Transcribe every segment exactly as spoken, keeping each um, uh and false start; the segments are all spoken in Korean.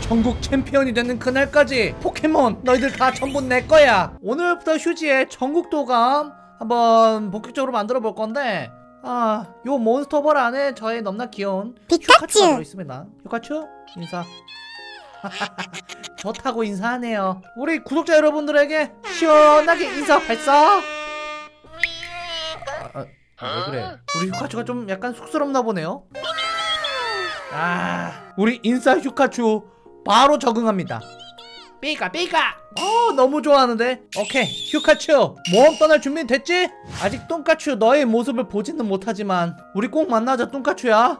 전국 챔피언이 되는 그날까지 포켓몬 너희들 다 전부 내 거야. 오늘부터 휴지에 전국 도감 한번 본격적으로 만들어 볼 건데, 아, 요 몬스터볼 안에 저의 넘나 귀여운 휴카츄가 들어있습니다. 휴카츄 인사. 좋다고 인사하네요. 우리 구독자 여러분들에게 시원하게 인사 발사. 아, 아, 왜 그래? 우리 휴카츄가 좀 약간 쑥스럽나 보네요. 아, 우리 인싸 휴카츄 바로 적응합니다. 삐까 삐까. 어, 너무 좋아하는데. 오케이, 휴카츄 모험 떠날 준비 됐지? 아직 똥까츄 너의 모습을 보지는 못하지만 우리 꼭 만나자, 똥까츄야.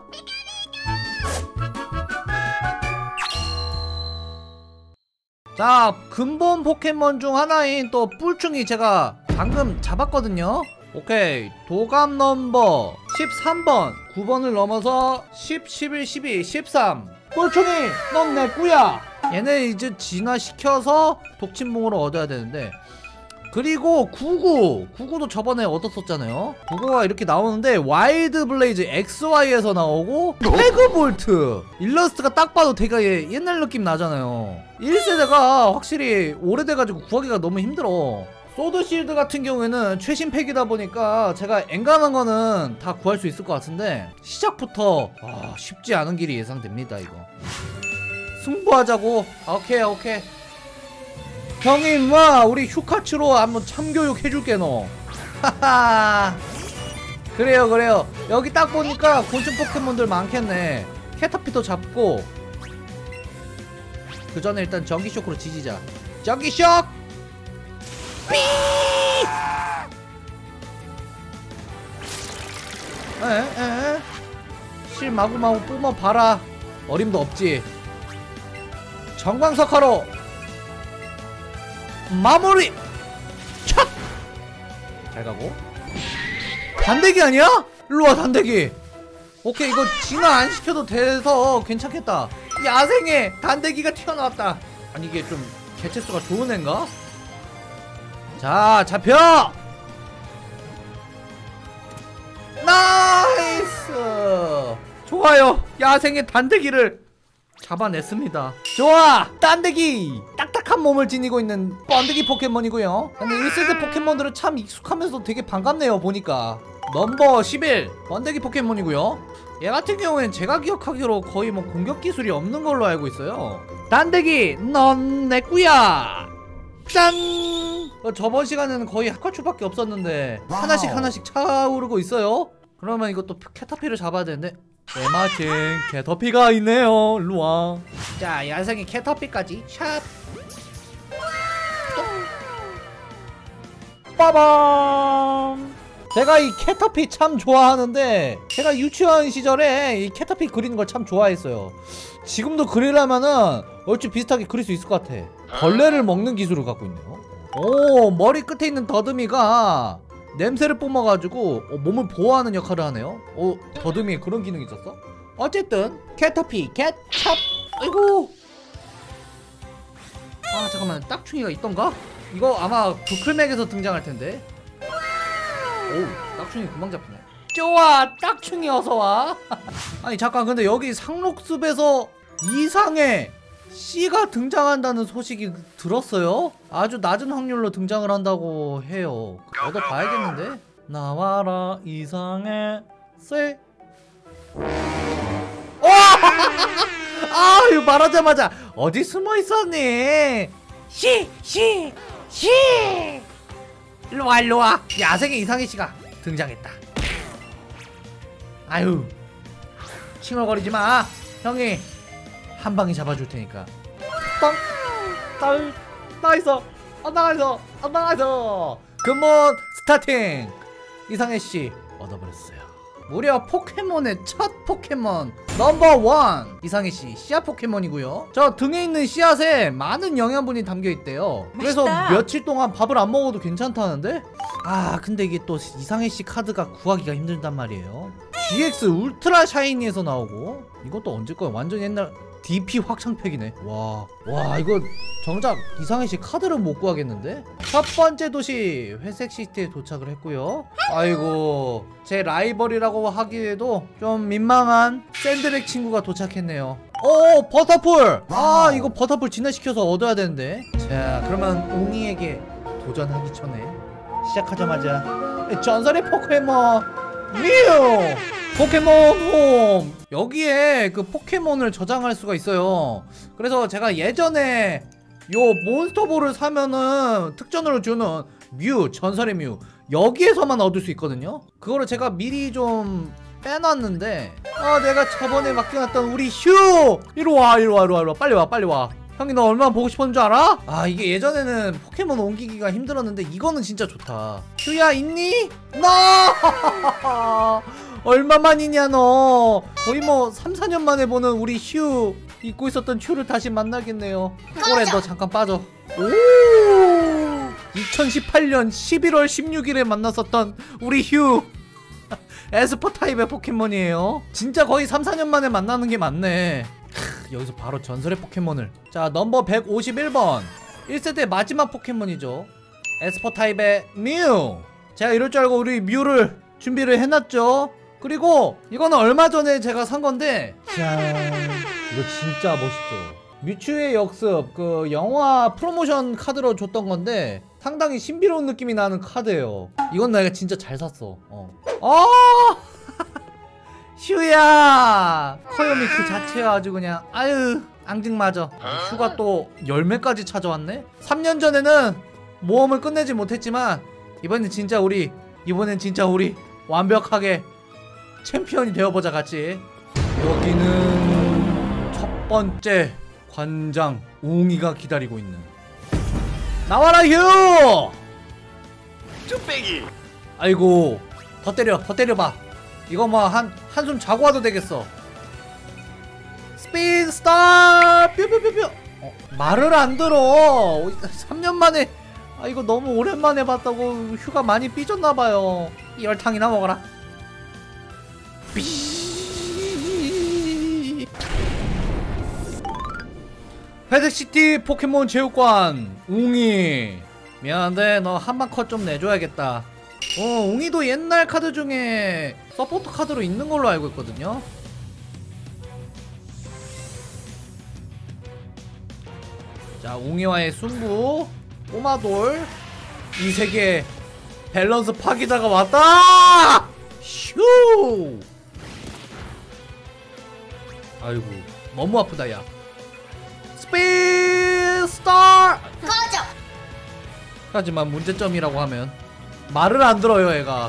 자, 근본 포켓몬 중 하나인 또 뿔충이 제가 방금 잡았거든요. 오케이, 도감 넘버 십삼 번, 구 번을 넘어서 십, 십일, 십이, 십삼. 뿔충이 넌 내 꾸야. 얘네 이제 진화시켜서 독침봉으로 얻어야 되는데, 그리고 구구 구구도 저번에 얻었었잖아요. 구구가 이렇게 나오는데 와일드 블레이즈 엑스와이에서 나오고 페그볼트 일러스트가 딱 봐도 되게 옛날 느낌 나잖아요. 일 세대가 확실히 오래돼가지고 구하기가 너무 힘들어. 소드실드 같은 경우에는 최신 팩이다 보니까 제가 엔간한 거는 다 구할 수 있을 것 같은데, 시작부터 아, 쉽지 않은 길이 예상됩니다. 이거 승부하자고. 오케이 오케이. 형이 임마 우리 휴카츄로 한번 참교육 해줄게 너. 하하. 그래요 그래요. 여기 딱 보니까 곤충 포켓몬들 많겠네. 캐터피도 잡고, 그 전에 일단 전기쇼크로 지지자. 전기쇼크! 삐! 에에 실 마구마구 뿜어봐라. 어림도 없지. 정광석화로 마무리! 촥! 잘 가고. 단대기 아니야? 일로와 단대기. 오케이, 이거 진화 안 시켜도 돼서 괜찮겠다. 야생에 단대기가 튀어나왔다. 아니 이게 좀 개체수가 좋은 앤가? 자, 잡혀! 나이스! 좋아요. 야생의 단대기를 잡아냈습니다. 좋아! 단대기! 딱딱한 몸을 지니고 있는 번데기 포켓몬이고요. 근데 일 세대 포켓몬들은 참 익숙하면서 되게 반갑네요, 보니까. 넘버 십일 번데기 포켓몬이고요. 얘 같은 경우엔 제가 기억하기로 거의 뭐 공격 기술이 없는 걸로 알고 있어요. 단대기 넌 내 꾸야. 짠! 어, 저번 시간에는 거의 하카츄밖에 없었는데 와우. 하나씩 하나씩 차오르고 있어요. 그러면 이것도 캐터피를 잡아야 되는데, 에마팅 캐터피가 있네요. 일로와. 자, 야생의 캐터피까지 샵. 빠밤. 제가 이 캐터피 참 좋아하는데, 제가 유치원 시절에 이 캐터피 그리는 걸 참 좋아했어요. 지금도 그리려면은 얼추 비슷하게 그릴 수 있을 것 같아. 벌레를 먹는 기술을 갖고 있네요. 오, 머리 끝에 있는 더듬이가 냄새를 뿜어가지고 어, 몸을 보호하는 역할을 하네요. 어, 더듬이에 그런 기능이 있었어? 어쨌든 캐터피 캣찹. 아이고. 아 잠깐만, 딱충이가 있던가? 이거 아마 부클맥에서 등장할 텐데. 오, 딱충이 금방 잡히네. 좋아, 딱충이 어서와. 아니 잠깐, 근데 여기 상록숲에서 이상의 C가 등장한다는 소식이 들었어요? 아주 낮은 확률로 등장을 한다고 해요. 얻어봐야겠는데? 나와라 이상의 C. 아, 이거 말하자마자 어디 숨어 있었니? C C C. 일로와 일로와. 야생의 이상의 C가 등장했다. 아유, 칭얼거리지마. 형이 한방에 잡아줄 테니까. 빵! 딸! 나이스! 안 나가있어! 안 나가있어! 근본 스타팅! 이상해씨 얻어버렸어요. 무려 포켓몬의 첫 포켓몬 넘버 원! 이상해씨 씨앗 포켓몬이고요. 저 등에 있는 씨앗에 많은 영양분이 담겨있대요. 그래서 맛있다. 며칠 동안 밥을 안 먹어도 괜찮다는데? 아, 근데 이게 또 이상해씨 카드가 구하기가 힘들단 말이에요. 지엑스 울트라 샤이니에서 나오고, 이것도 언제 거야? 완전 옛날 디피 확장팩이네. 와, 와, 이거 정작 이상해씨 카드를 못 구하겠는데? 첫 번째 도시 회색시티에 도착을 했고요. 아이고, 제 라이벌이라고 하기에도 좀 민망한 샌드백 친구가 도착했네요. 오 버터풀. 아 이거 버터풀 진화시켜서 얻어야 되는데. 자 그러면 웅이에게 도전하기 전에 시작하자마자 전설의 포켓몬 뮤 포켓몬 홈 여기에 그 포켓몬을 저장할 수가 있어요. 그래서 제가 예전에 요 몬스터볼을 사면은 특전으로 주는 뮤 전설의 뮤 여기에서만 얻을 수 있거든요. 그거를 제가 미리 좀 빼놨는데 아 내가 저번에 맡겨놨던 우리 휴 이리와 이리와 이리와 이리와 빨리 와 빨리 와. 형이 너 얼마나 보고 싶었는 줄 알아? 아 이게 예전에는 포켓몬 옮기기가 힘들었는데 이거는 진짜 좋다. 휴야 있니? 너 얼마만이냐 너. 거의 뭐 삼, 사 년 만에 보는 우리 휴 잊고 있었던 휴를 다시 만나겠네요. 올해 너 잠깐 빠져. 오 이천십팔 년 십일월 십육일에 만났었던 우리 휴 에스퍼 타입의 포켓몬이에요. 진짜 거의 삼, 사 년 만에 만나는 게 맞네. 크, 여기서 바로 전설의 포켓몬을. 자 넘버 백오십일 번 일 세대 마지막 포켓몬이죠. 에스퍼 타입의 뮤. 제가 이럴 줄 알고 우리 뮤를 준비를 해놨죠. 그리고 이거는 얼마 전에 제가 산 건데 짠 이거 진짜 멋있죠. 뮤츠의 역습 그 영화 프로모션 카드로 줬던 건데 상당히 신비로운 느낌이 나는 카드예요. 이건 내가 진짜 잘 샀어. 어. 어! 휴야! 커요미 그 자체가 아주 그냥 아유 앙증맞아. 휴가 또 열매까지 찾아왔네? 삼 년 전에는 모험을 끝내지 못했지만 이번엔 진짜 우리 이번엔 진짜 우리 완벽하게 챔피언이 되어보자 같이. 여기는 첫 번째 관장 웅이가 기다리고 있는. 나와라 휴! 쭈빼기. 아이고 더 때려 더 때려봐. 이거 뭐 한 한숨 자고 와도 되겠어. 스피드 스타 뾰뾰뾰뾰. 어, 말을 안 들어. 삼 년 만에. 아 이거 너무 오랜만에 봤다고 휴가 많이 삐졌나봐요. 이 열탕이나 먹어라. 회색시티 포켓몬 체육관 웅이 미안한데 너 한방 컷 좀 내줘야겠다. 어 웅이도 옛날 카드 중에 서포트 카드로 있는 걸로 알고 있거든요. 자 웅이와의 승부. 꼬마돌 이 세계 밸런스 파기자가 왔다. 휴 아이고 너무 아프다 야. 스피드 스타 꺼져. 하지만 문제점이라고 하면 말을 안 들어요 애가.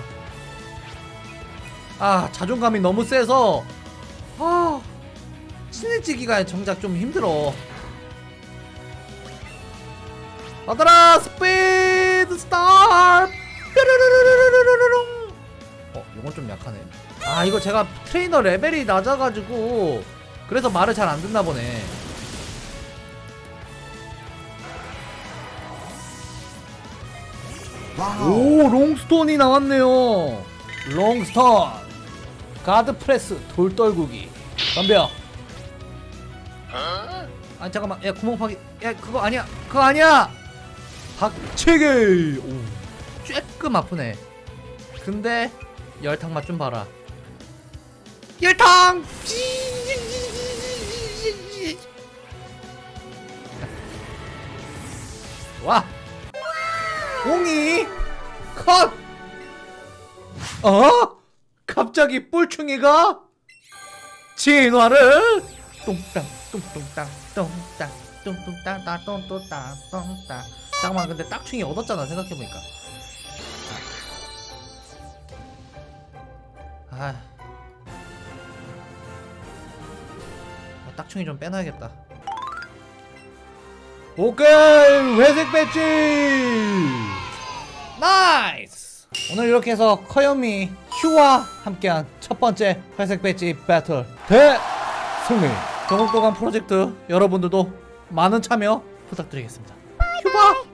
아 자존감이 너무 세서 아 친해지기가 정작 좀 힘들어. 받아라 스피드 스타. 어 이건 좀 약하네. 아 이거 제가 트레이너 레벨이 낮아가지고 그래서 말을 잘 안 듣나 보네. 오 롱스톤이 나왔네요. 롱스톤 가드 프레스 돌떨구기 덤벼. 아 잠깐만 야 구멍 파기. 야 그거 아니야 그거 아니야. 박치기. 오 쬐끔 아프네. 근데 열탕 맛 좀 봐라. 열탕. 와 웅이 컷. 어? 갑자기 뿔충이가 진화를 뚱땅 뚱뚱땅 뚱땅 뚱뚱땅 따 뚱뚱땅 뚱땅. 잠깐만 근데 딱충이 얻었잖아 생각해보니까. 아 딱충이 좀 빼놔야겠다. 오케이 회색 배지 나이스. 오늘 이렇게 해서 커요미 휴와 함께한 첫 번째 회색 배지 배틀 대승리. 전국도감 프로젝트 여러분들도 많은 참여 부탁드리겠습니다. 휴바